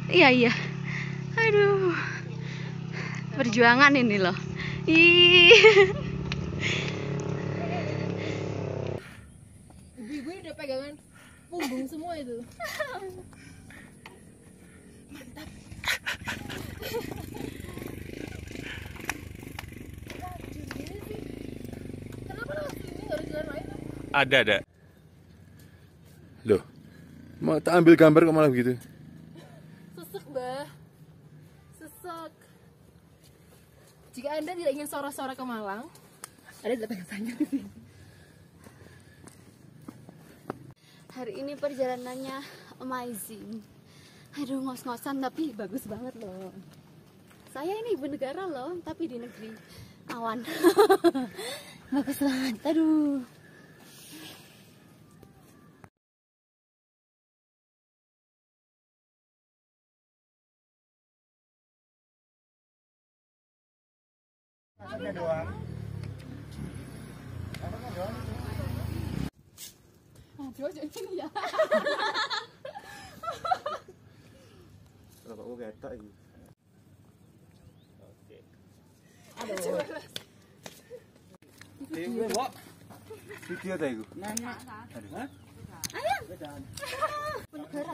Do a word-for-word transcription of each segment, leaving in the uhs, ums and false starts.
Iya iya. Aduh. Perjuangan ini loh. Ih. Ibu-ibu udah pegangan punggung semua itu. Mantap. Kenapa lo ini nggak ada jalan lain? Ada ada. Loh, mau tak ambil gambar kok malah begitu? Sesek, Mbah. Sesek. Jika Anda tidak ingin sore-sore ke Malang, Anda tidak pengen tanya. Hari ini perjalanannya amazing. Aduh, ngos-ngosan tapi bagus banget loh. Saya ini ibu negara loh, tapi di negeri awan. Bagus banget. Aduh. Ada doang. Aduh, jadi ya. Rokokku ketok iki. Oke. Aduh. Iki kok video ta iku? Nanya. Aduh. Hah? Ayang. Negara.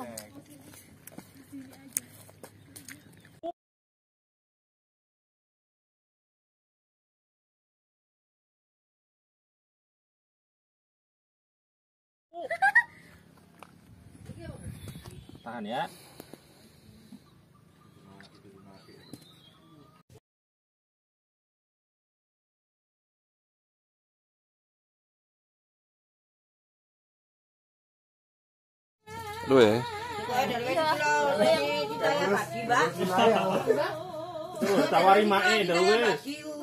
Tahan ya. Lu ya? Tawari mae dah wes.